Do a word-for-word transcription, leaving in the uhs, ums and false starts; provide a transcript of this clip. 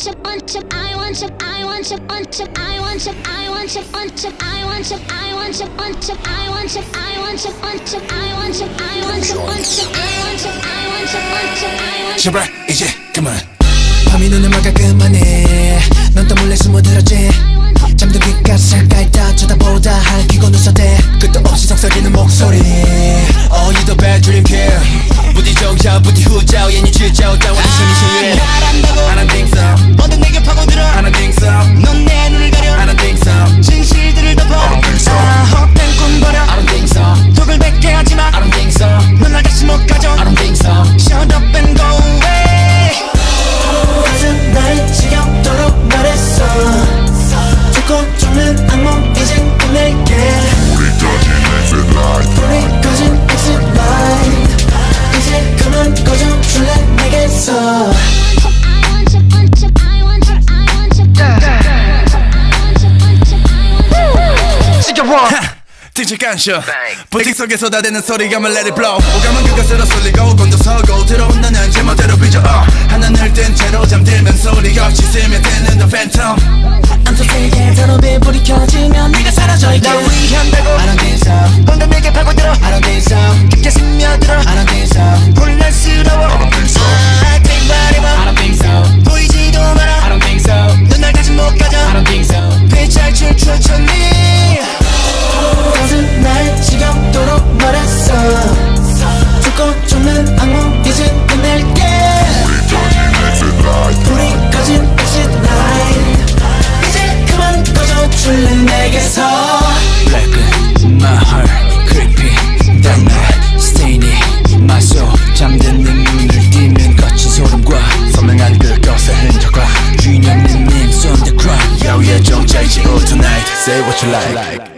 want you, want you, I want you, I want you, want you, I want you, I want you, want you, I want you, I want you, want you, I want you, I want you, want you, I want you, I want you, want you, I want you, I want you, want you, I want you. 제발 이제 그만. 밤이 눈을 막아 그만해. 넌 또 몰래 숨어들었지. 잠든 귓가에 깔다 쳐다보다 할퀴고 눈썹대 끝도 없이 속삭이는 목소리. Oh you the bad dream killer. 부디 정자 부디 후자 얘니 질자 따와 리션이 신유해. 날 안다고 I don't think so. 모두 내게 파고들어 I don't think so. 넌 내 눈을 가려 I don't think so. 진실들을 덮어 I don't think so. 아 헛된 꿈 버려 I don't think so. 독을 뱉게 하지마 I don't think so. 넌 날 다시 못 가져 I don't think so. Shut up and go away. 가슴 날 지겹도록 말했어. 죽고 죽는 악몽 이젠 끝낼게. 우리 꺼진 exit light. 우리 꺼진 exit light. 이제 그만 꺼져 줄래 내게서. 등치 깐쇼 부틱 속에 쏟아대는 소리가 let it blow. 오감은 그것으로 쏠리고 곤두서고 들어온 나는 제멋대로 삐져 up. 하늘을 뜬 채로 잠들면 소리 없이 스며드는 the phantom. I'm so sick and tired. 불이 켜지면 네가 사라져 있게. 날 위한다고 I don't think so. 방금 내게 파고들어 I don't think so. 깊게 스며들어 I don't think so. 혼란스러워 I don't think so. I think body I don't think so. 보이지도 마라 I don't think so. 넌 날 다시 못 가져 I don't think so. 빛잘 춤추었니 가슴 날 지겹도록 말했어. 죽고 죽는 악몽 이제 끝낼게. 우리 꺼진 exit light. 불이 꺼진 exit light. 이제 그만 꺼져 줄래 내게서. Blacken my heart creepy that night stainy my soul. 잠든 내 눈을 띄면 거친 소름과 선명한 그것의 흔적과 주인 없는 names on the ground. 야위의 정자이지 all tonight. Say what you like.